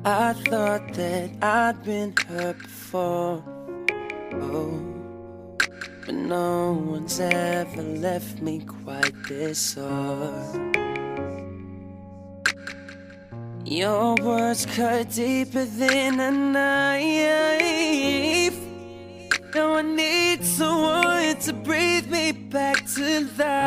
I thought that I'd been hurt before, oh, but no one's ever left me quite this sore. Your words cut deeper than a knife. Now I need someone to breathe me back to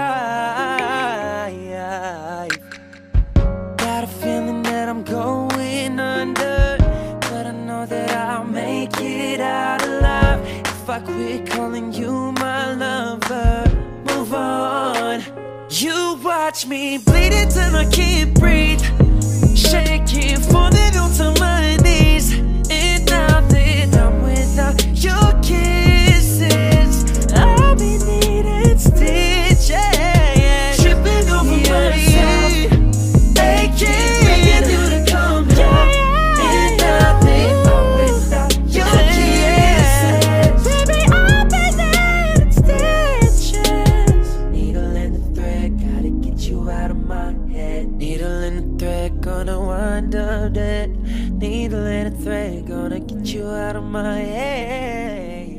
life. Got a feeling that I'm going under, but I know that I'll make it out alive if I quit calling you my lover. Move on. You watch me bleed until I can't breathe, shaking, falling onto my knees. And now that I'm without your kisses, I'll be needing stitches, tripping over myself, aching, begging you to come down. And now that I'm without your kisses, baby, I'll be needing stitches. Needle and the thread, gotta get you out of my head. Needle and the thread, gonna wind up dead. Needle and a thread, gonna get you out of my head.